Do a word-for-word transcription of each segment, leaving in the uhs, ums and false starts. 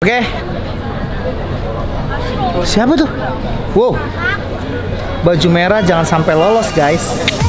Oke. Siapa tuh? Wow. Baju merah jangan sampai lolos, guys.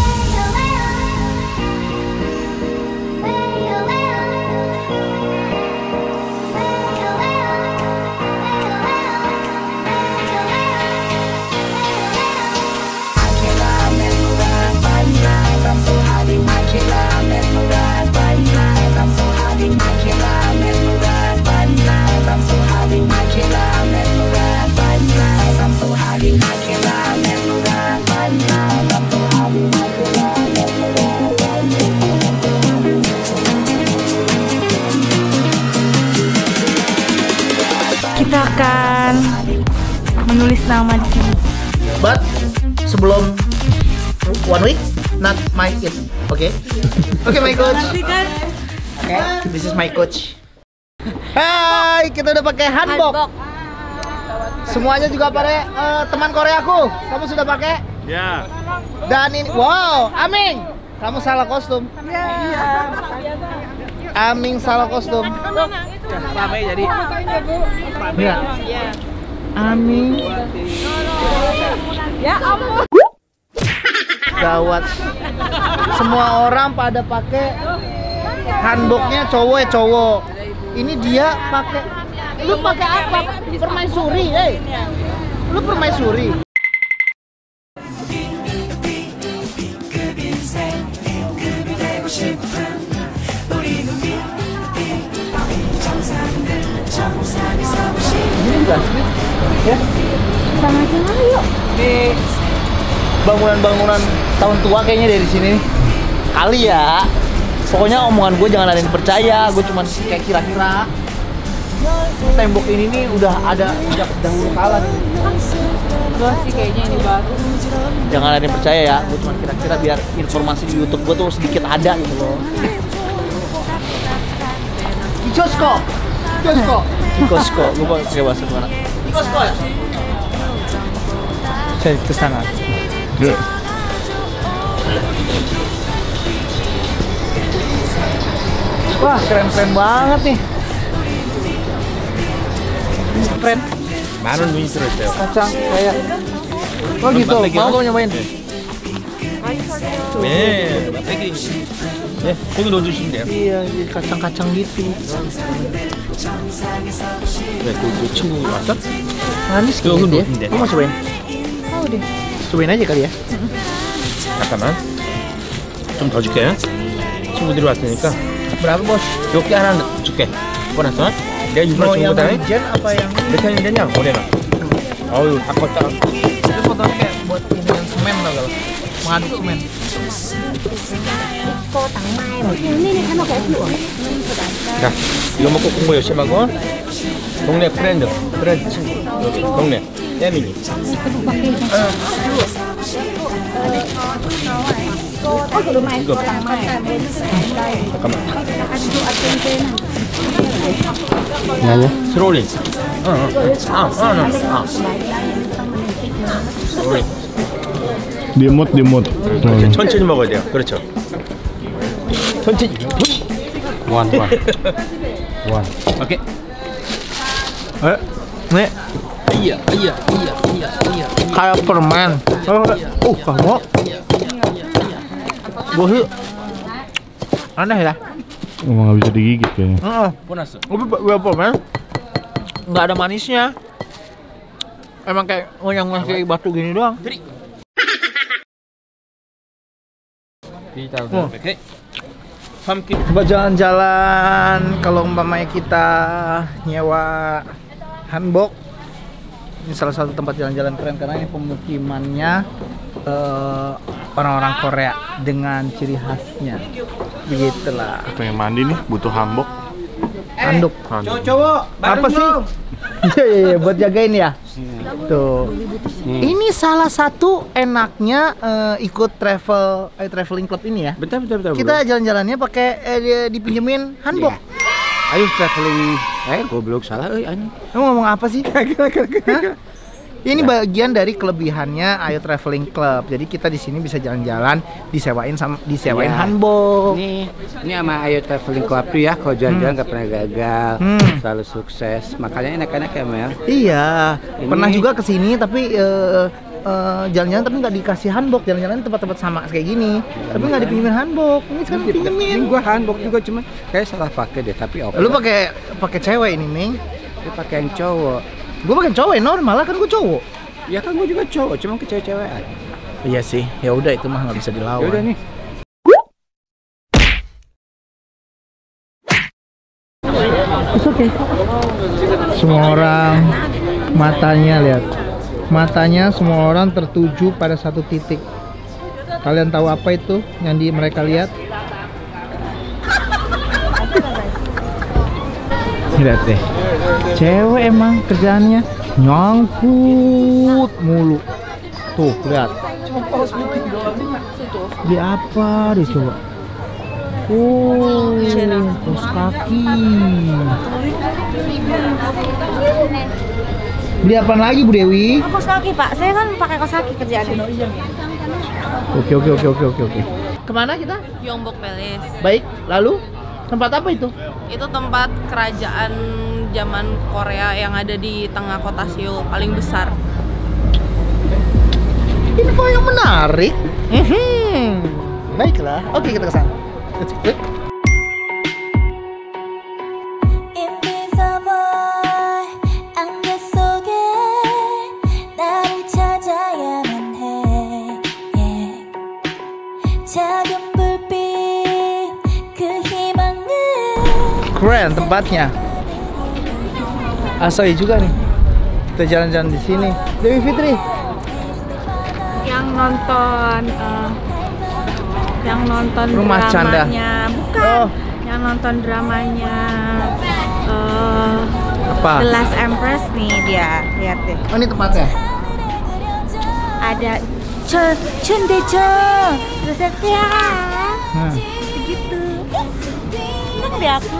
Kita akan menulis nama di sini. But sebelum one week, not my kid. Oke, okay? Oke, okay, my coach. Oke, okay, this is my coach. Hai, kita udah pakai hanbok. Semuanya juga pakai uh, teman Koreaku. Kamu sudah pakai? Ya. Dan ini, wow, Aming, kamu salah kostum. Iya. Aming salah kostum. Rame jadi. Ya. Aming. Ya ampun. Gawat. Semua orang pada pakai hanboknya cowok ya cowok. Ini dia pakai. Lu pakai apa? Permaisuri, eh. Lu permaisuri. Ini enggak sih? Ya. Sama aja yuk. Ini bangunan-bangunan tahun tua kayaknya dari sini. Kali ya. Pokoknya omongan gue jangan ada yang percaya. Gue cuma kayak kira-kira. Tembok ini nih udah ada sejak dahulu kala nih. Gua sih kayaknya ini baru. Jangan ada yang percaya ya. Gue cuma kira-kira biar informasi di YouTube gue tuh sedikit ada gitu loh. Ikosko. Ikosko. Ikosko. Gue pakai bahasa mana? Ikosko ya? Saya ke sana. Good. Wah, keren-keren banget nih. Keren. 많은 분이 들었어요. Kacang kayak. Oh gitu. Mau kamu nyobain? 네, 맛배기. 네, 고기 넣어주시면 돼요. Iya, iya, kacang-kacang gitu. 네, 그, 그 친구 왔어? Manis Tuh, gitu ya. dulu, Kamu mau cobain? Mau deh. Cobain aja kali ya. 잠깐만. 좀 더 줄게요. 친구들이 왔으니까. Berapa bos? 여기 하나 줄게. 보냈어? 내가 이번에 Mau 준 yang 거다. wijen apa yang? 몇 년이 됐냐? 올해는. 어우, 다 컸다. Itu fotonya kayak buat ini yang semen tau gak lo? Mengaduk semen. 자, 이거 먹고 공부 열심히 하고. 동네 프렌드, 프렌드 친구. 여기, 동네. 떼미니. 이거. 잠깐만. Ya. 스로리. 응, 응. 아, 아, 아, 아. 스로리. Dimut, dimut. 이렇게 천천히 먹어야 돼요. 그렇죠. 천천히. One, one. One. 오케이. Eh, nih iya, iya, iya, iya, iya. kayak permen. Oh, uh, kamu. Gue aneh ya. Emang nggak bisa digigit kayaknya. Heeh. 보너스. Tapi gue permen nggak ada manisnya. Emang kayak ngunyah-ngunyah kayak batu gini doang. 드리. Oh. 오케이. 함께. Coba jalan-jalan kalau umpamanya kita nyewa hanbok. Ini salah satu tempat jalan-jalan keren karena ini pemukimannya eh, orang-orang Korea dengan ciri khasnya. Begitulah. Pengen mandi nih, butuh hanbok. Handuk. Handuk. cowok Apa sih? Iya, iya, iya, buat jagain ya. Tuh. Ini salah satu enaknya eh, ikut travel eh, traveling club ini ya. Bentar, bentar, bentar. Kita jalan-jalannya pakai eh, dipinjemin hanbok. Ayo traveling. Eh, goblok salah euy anjing. Kamu ngomong apa sih? Hah? Ini bagian dari kelebihannya Ayo Traveling Club. Jadi kita di sini bisa jalan-jalan, disewain sama disewain Ya. hanbok. Ini ini sama Ayo Traveling Club tuh ya, kalau jalan-jalan nggak pernah gagal, Hmm. selalu sukses. Makanya enak-enak ya Mel. Iya, Ini- pernah juga kesini tapi eh, eh, jalan-jalan tapi nggak dikasih hanbok. Jalan-jalan tempat-tempat sama kayak gini, tapi nggak dipinjemin hanbok. Ini sekarang Ini pinjemin. gua handbook juga cuman kayak salah pakai deh, tapi oke. Lu pakai pakai cewek ini, Ming. Dia pakai yang cowok. Gue pakai cowok normal lah, kan gue cowok. Ya kan gua juga cowok, cuma ke cewek-cewekan. Iya sih, ya udah itu mah nggak bisa Ya dilawan. udah nih. It's okay. Semua orang matanya lihat, matanya semua orang tertuju pada satu titik. Kalian tahu apa itu yang di mereka lihat? Lihat deh, cewek emang kerjaannya nyangkut mulu. Tuh lihat. Di apa deh coba? Oh, kaos kaki. Beli apaan lagi Bu Dewi? Kaos kaki Pak, saya kan pakai kaos kaki kerjaannya. Oke oke oke oke oke oke. Kemana kita? Gyeongbok Palace. Baik, lalu tempat apa itu? Itu tempat kerajaan zaman Korea yang ada di tengah kota Seoul, paling besar. Info yang menarik. Mhm. Baiklah, oke kita kesana. Let's go. Invisible 안개 속에 나를 찾아야만 해 yeah. 작은 불빛 그 희망은 Keren tempatnya. Asoy juga nih. Kita jalan-jalan di sini. Dewi Fitri. Yang nonton eh, yang nonton Rumah Canda. dramanya, bukan. Oh. Yang nonton dramanya eh, Apa? The Last Empress nih dia, lihat deh. Oh, ini tempatnya. Ada Che Chundeche, terus ya, Nah. begitu. Seneng deh aku.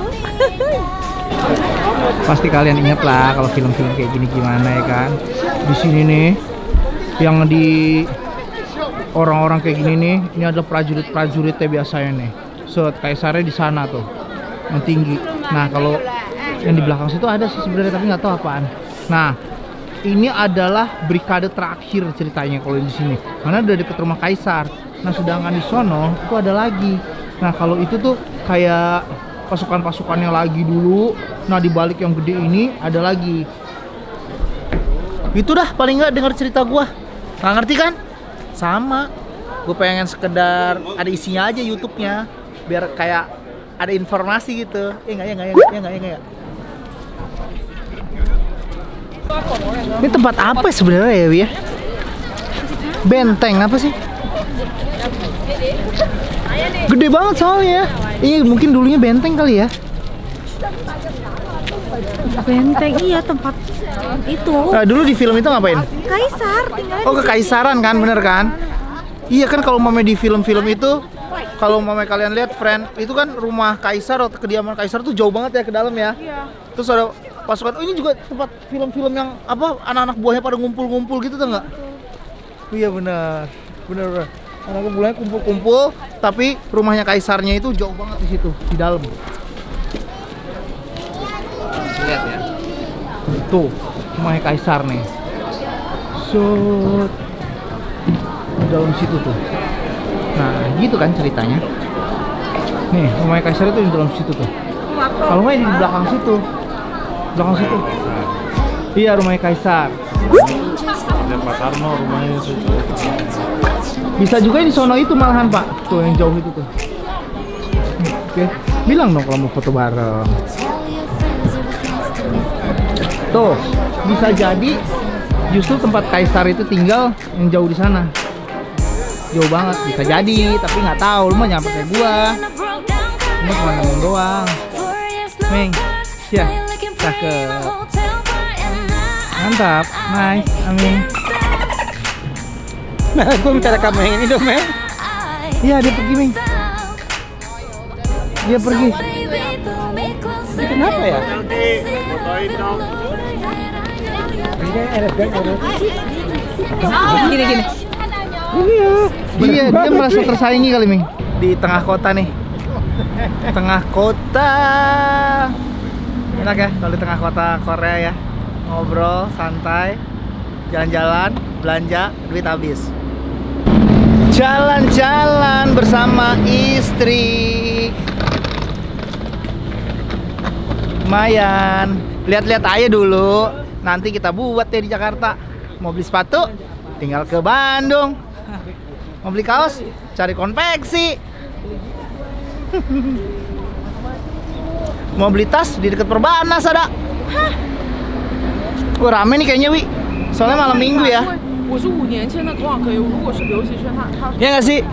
Pasti kalian ingat lah kalau film-film kayak gini gimana ya kan. Di sini nih yang di orang-orang kayak gini nih, ini adalah prajurit-prajuritnya biasanya nih. So, kaisarnya di sana tuh, yang tinggi. Nah, kalau yang di belakang situ ada sih sebenarnya tapi nggak tahu apaan. Nah, ini adalah brigade terakhir ceritanya kalau di sini. Karena udah deket rumah kaisar. Nah, sedangkan di sono itu ada lagi. Nah, kalau itu tuh kayak pasukan-pasukannya lagi dulu. Nah, di balik yang gede ini ada lagi. Itu dah paling nggak dengar cerita gua. Nggak ngerti kan? Sama. Gue pengen sekedar ada isinya aja YouTube-nya biar kayak ada informasi gitu. Eh nggak ya nggak ya nggak ya nggak ya nggak ya. Ini tempat apa sebenarnya ya Wi ya? Benteng apa sih? Gede banget soalnya. Iya mungkin dulunya benteng kali ya. Benteng iya tempat itu. Nah, dulu di film itu ngapain? Kaisar tinggalnya Oh di kekaisaran kan, bener kan? Iya kan kalau mame di film-film itu, kalau mame kalian lihat friend, itu kan rumah kaisar atau kediaman kaisar tuh jauh banget ya ke dalam ya. Terus ada pasukan. Oh ini juga tempat film-film yang apa anak-anak buahnya pada ngumpul-ngumpul gitu tuh nggak? Iya benar, benar benar. Anak buahnya kumpul-kumpul, tapi rumahnya kaisarnya itu jauh banget di situ di dalam. Lihat ya. Tuh rumahnya kaisar nih. Shoot. Di dalam situ tuh. Nah, gitu kan ceritanya. Nih, rumahnya kaisar itu di dalam situ tuh. Kalau nggak di belakang situ. Belakang situ. Iya, rumahnya kaisar. Dan Pak Karno rumahnya itu. Bisa juga di sono itu malahan, Pak. Tuh yang jauh itu tuh. Oke, bilang dong kalau mau foto bareng. Tuh, bisa jadi justru tempat kaisar itu tinggal yang jauh di sana. Jauh banget, bisa jadi, tapi nggak tahu. Lu mah nyampe kayak gua. Ini cuma ngomong doang. Meng, ya, cakep. Mantap, nice, amin. Nah, gue minta rekam yang ini dong, Mel. Iya, dia pergi, Meng. Dia pergi. Kenapa ya? Gini gini. Iya, dia merasa tersaingi kali Ming. Di tengah kota nih. Tengah kota. Enak ya kalau di tengah kota Korea ya. Ngobrol, santai, jalan-jalan, belanja, duit habis. Jalan-jalan bersama istri. Lumayan. Lihat-lihat aja dulu. Nanti kita buat deh di Jakarta. Mau beli sepatu, tinggal ke Bandung. Mau beli kaos, cari konveksi. Mau beli tas di dekat Perbanas ada. Hah? Wah, rame nih kayaknya Wi. Soalnya malam minggu ya. Iya nggak sih?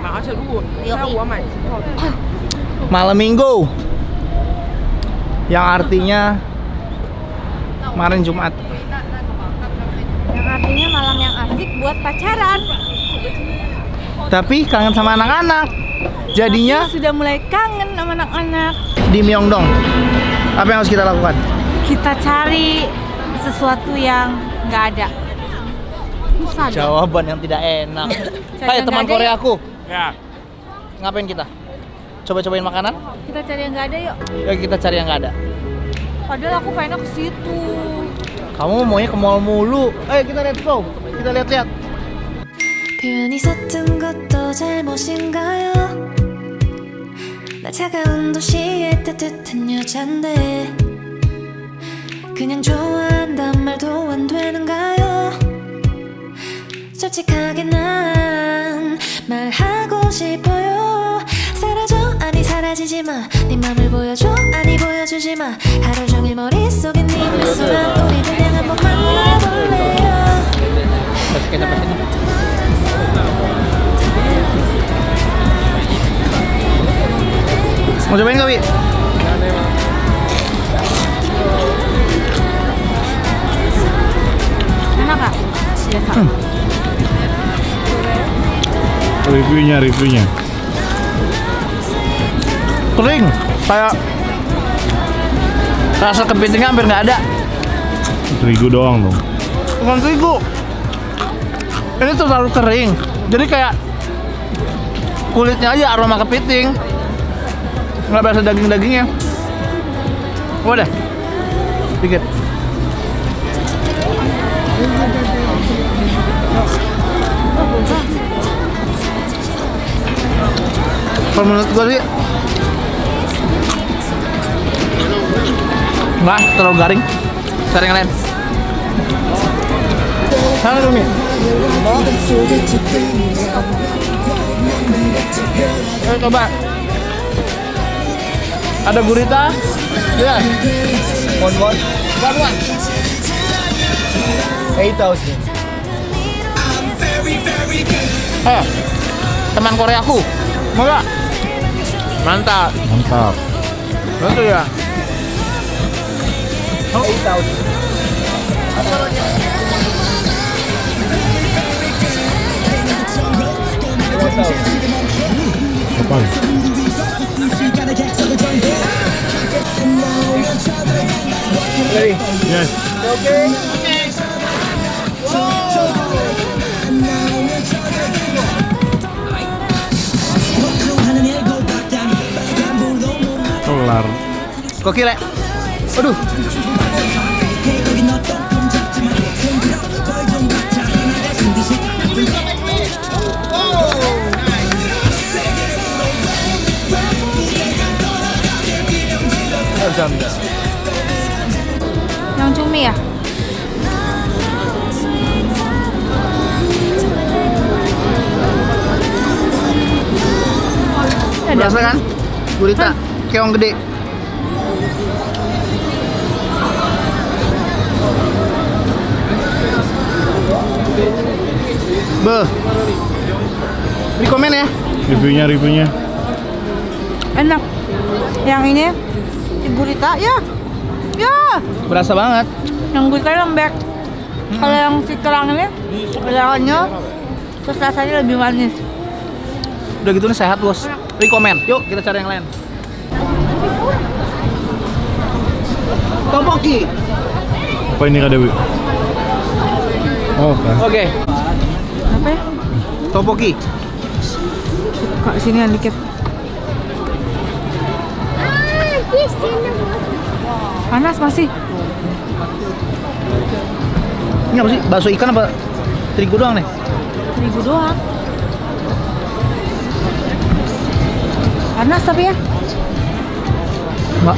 Malam minggu. Yang artinya kemarin Jumat. Yang artinya malam yang asik buat pacaran. Tapi kangen sama anak-anak. Jadinya Aku sudah mulai kangen sama anak-anak. di Myeongdong. Apa yang harus kita lakukan? Kita cari sesuatu yang nggak ada. Susah dong. Jawaban yang tidak enak. Cari Hai yang teman nggak ada Korea yuk. aku. Ya. Ngapain kita? Coba-cobain makanan? Kita cari yang nggak ada yuk. Ya kita cari yang nggak ada. Padahal aku pengen ke situ. Kamu maunya ke mall mulu. Ayo kita let's go. Kita lihat-lihat. 표현이 서툰 것도 잘못인가요? 나 차가운 도시의 따뜻한 여잔데 그냥 좋아한단 말도 안 되는가요? 솔직하게 난 말하고 싶어요. 사라져 아니 사라지지 마. 네 맘을 보여줘 아니 보여주지 마. 하루 종일 머릿속에 네 미소만 우리 그냥 한번 만나볼래요. Mau cobain nggak Wi? Enak nggak? Biasa. Reviewnya, reviewnya. Kering. Kayak rasa kepitingnya hampir nggak ada. Terigu doang dong. Bukan terigu. Ini tuh terlalu kering. Jadi kayak kulitnya aja aroma kepiting. Nggak berasa daging-dagingnya. Udah. Dikit. Kalau menurut gue sih nggak terlalu garing. Cari yang lain. Halo dong nih. Ayo coba. Ada gurita. Ya. One one. One one. Eight thousand. Eh, teman Koreaku, mau gak? Mantap. Mantap. Betul ya. Oh, eight thousand. Apa? Ready? Yes. Okay. Kelar. Gokil ya? Aduh. Alhamdulillah. Yang cumi ya? Berasa kan? Gurita, keong gede. Beuh. Di komen ya. Reviewnya, reviewnya. Enak. Yang ini gurita ya. Ya. Berasa banget. Yang gurita lembek. Hmm. Kalau yang si kerang ini kelihatannya terus rasanya lebih manis. Udah gitu nih sehat bos. Rekomen. Yuk kita cari yang lain. Topoki. Apa ini Kak Dewi? Oh, oke. Oke. Apa ya? Topoki. Kak sini yang dikit. Panas masih. Ini apa sih? Bakso ikan apa terigu doang nih? Terigu doang. Panas tapi ya. Enggak.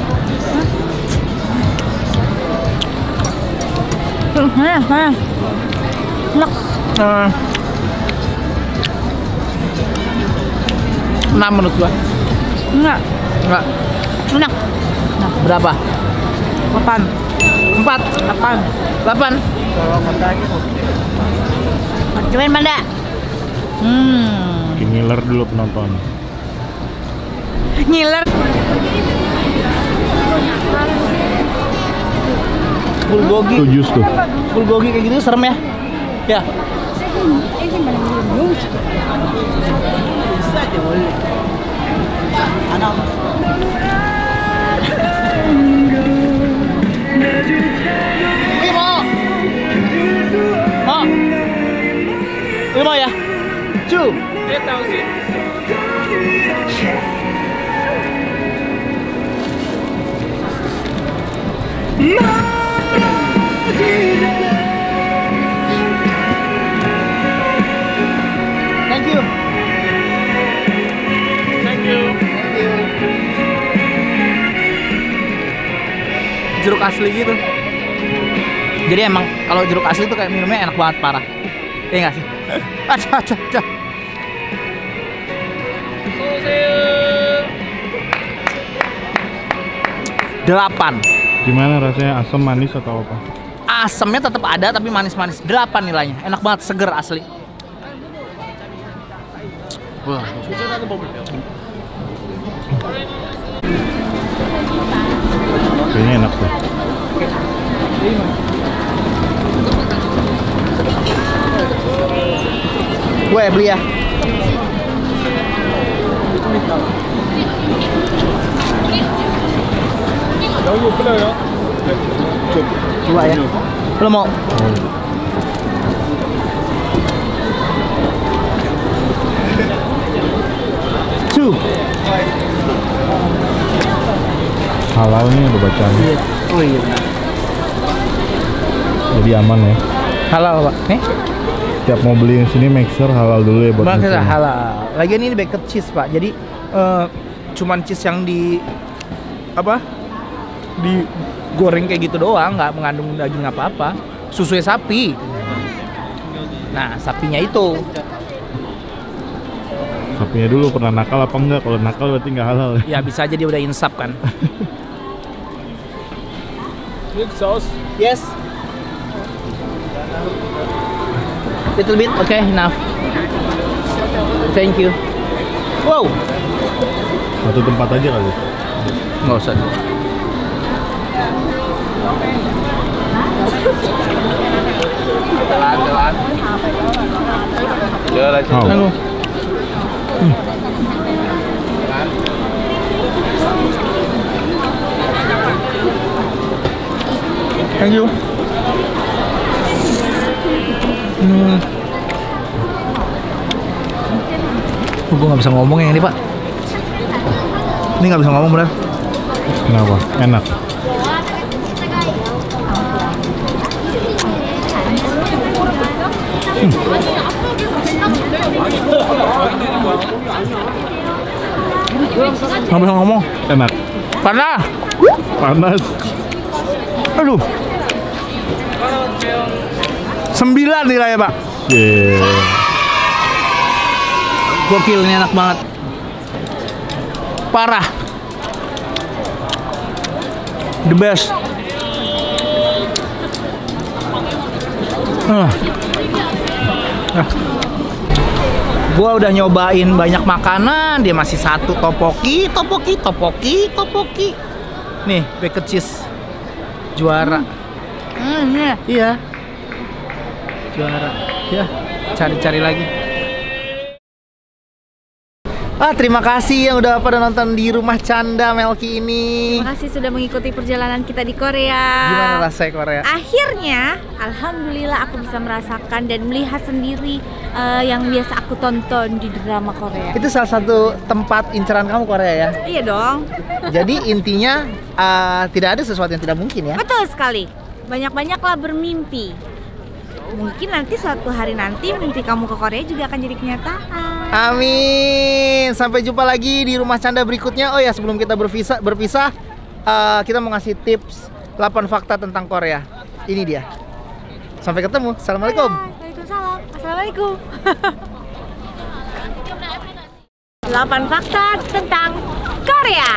Hmm, Panas, panas. Enak. Eh, enam menurut gua. Enggak. Enggak. Enak. Berapa? Delapan. Empat. Delapan. Delapan. Cuman mana? Hmm. Bikin ngiler dulu penonton. Ngiler. Bulgogi. Tuh jus tuh. Bulgogi kayak gitu serem ya? Ya. Ini mau. Mau. Ini mau ya? Cu. Dia tahu sih. Thank you. Thank you. Jeruk asli gitu. Jadi emang kalau jeruk asli tuh kayak minumnya enak banget parah. Iya nggak sih? Aduh, aduh, aduh. Delapan. Gimana rasanya, asam, manis atau apa? Asamnya tetap ada tapi manis-manis. Delapan nilainya. Enak banget, seger asli. Wah. Kayaknya enak tuh. Gue beli ya. Dua ya. Lo mau? Two. Halal nih udah bacanya. Oh iya benar. Jadi aman ya. Halal pak. Nih. Setiap mau beli yang sini make sure halal dulu ya buat Bang musim. halal. Lagian ini baked cheese pak. Jadi eh, cuman cheese yang di apa? Digoreng kayak gitu doang, nggak mengandung daging apa-apa. Susunya sapi. Nah sapinya itu. Sapinya dulu pernah nakal apa enggak? Kalau nakal berarti nggak halal. Ya bisa aja dia udah insaf kan. Sauce. Yes. Little bit, okay, enough. Thank you. Wow. Satu tempat aja kali. Nggak usah. Jalan, jalan. Jalan. Oh. Hmm. Thank you. Hmm. Oh, gue nggak bisa ngomong yang ini pak. Ini nggak bisa ngomong bener. Kenapa? Enak. Hmm. Nggak bisa ngomong. Enak. Panas. Panas. Aduh. Sembilan nilainya pak. Yeah. Gokil, ini enak banget. Parah. The best. Uh. Uh. Gua udah nyobain banyak makanan, dia masih satu topoki, topoki, topoki, topoki. Nih, baked cheese. Juara. Hmm, iya. Iya. Juara. Ya, cari-cari lagi. Ah, terima kasih yang udah pada nonton di Rumah Canda Melki ini. Terima kasih sudah mengikuti perjalanan kita di Korea. Gimana rasanya Korea? Akhirnya, alhamdulillah aku bisa merasakan dan melihat sendiri uh, yang biasa aku tonton di drama Korea. Itu salah satu tempat inceran kamu Korea ya? Iya dong. Jadi intinya uh, tidak ada sesuatu yang tidak mungkin ya? Betul sekali. Banyak-banyaklah bermimpi. Mungkin nanti suatu hari nanti mimpi kamu ke Korea juga akan jadi kenyataan. Amin. Sampai jumpa lagi di Rumah Canda berikutnya. Oh ya, sebelum kita berpisah, berpisah uh, kita mau ngasih tips delapan fakta tentang Korea. Ini dia. Sampai ketemu. Assalamualaikum. Waalaikumsalam. Assalamualaikum. delapan fakta tentang Korea.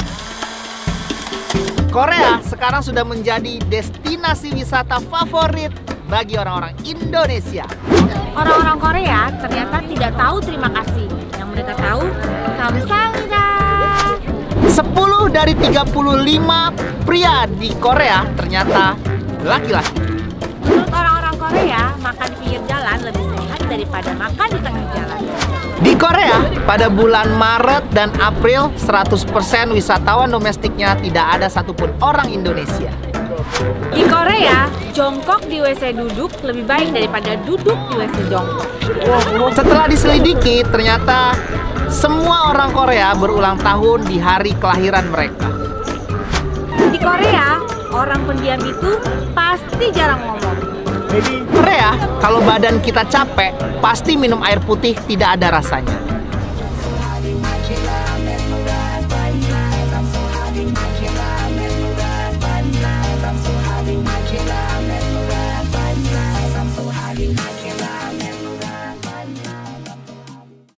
Korea sekarang sudah menjadi destinasi wisata favorit bagi orang-orang Indonesia. Orang-orang Korea ternyata tidak tahu terima kasih. Yang mereka tahu, kamsahamnida. sepuluh dari tiga puluh lima pria di Korea ternyata laki-laki. Menurut orang-orang Korea, makan di pinggir jalan lebih sehat daripada makan di tengah jalan. Di Korea, pada bulan Maret dan April, seratus persen wisatawan domestiknya tidak ada satupun orang Indonesia. Di Korea, jongkok di W C duduk lebih baik daripada duduk di W C jongkok. Setelah diselidiki, ternyata semua orang Korea berulang tahun di hari kelahiran mereka. Di Korea, orang pendiam itu pasti jarang ngomong. Korea, kalau badan kita capek, pasti minum air putih tidak ada rasanya.